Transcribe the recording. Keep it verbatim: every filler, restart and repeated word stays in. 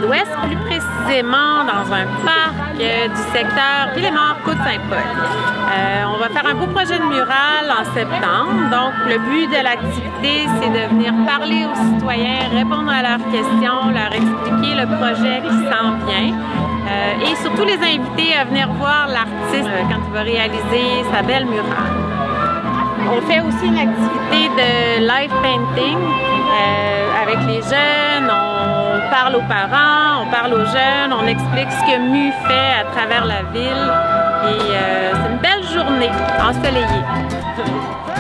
Sud-Ouest, plus précisément dans un parc euh, du secteur Villemort-Côte-Saint-Paul. Euh, on va faire un beau projet de mural en septembre. Donc, le but de l'activité, c'est de venir parler aux citoyens, répondre à leurs questions, leur expliquer le projet qui s'en vient euh, et surtout les inviter à venir voir l'artiste euh, quand il va réaliser sa belle murale. On fait aussi une activité de live painting euh, avec les jeunes. On parle aux parents, on parle aux jeunes, on explique ce que M U fait à travers la ville. Et euh, c'est une belle journée ensoleillée.